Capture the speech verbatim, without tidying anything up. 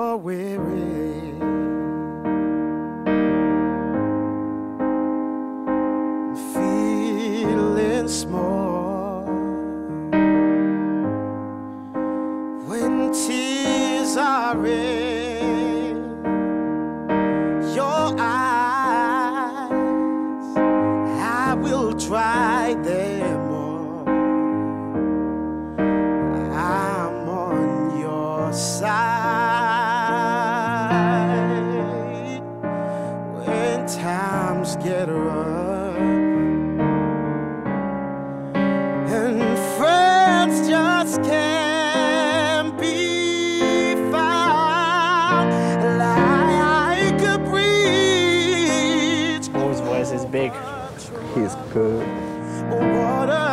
you're weary, feeling small, when tears are in your eyes, I will dry them all. I'm on your side when times get rough and friends just can't be found like a bridge. Louis' voice is big. He's good. Water